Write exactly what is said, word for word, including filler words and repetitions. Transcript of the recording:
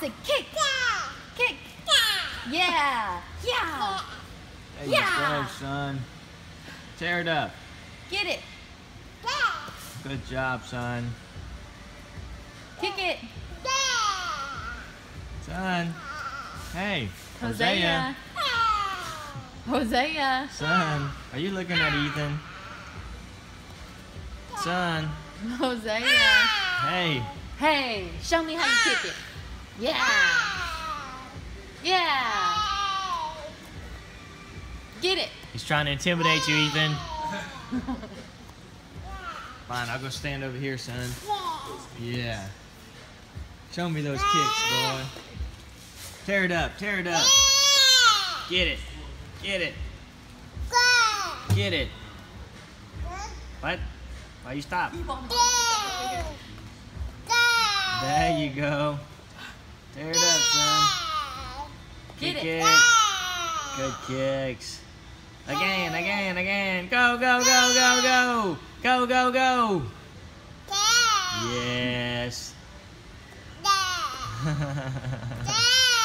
say kick. Kick. Yeah. Yeah. There Yeah. you go, son. Tear it up. Get it. Good job, son. Kick it. Son. Hey, Hosea. Hosea. Hosea. Son, are you looking at Ethan? Son. Hosea. Hey. Hey, show me how you kick it. Yeah. Yeah. Get it. He's trying to intimidate you, Ethan. Fine, I'll go stand over here, son. Yeah. Show me those kicks, boy. Tear it up, tear it up. Get it. Get it. Get it. What? Why you stop? There you go. Tear it up, son. Get Kick it. it. Good kicks. Again, again, again. Go, go, go, go, go. Go, go, go. Yes.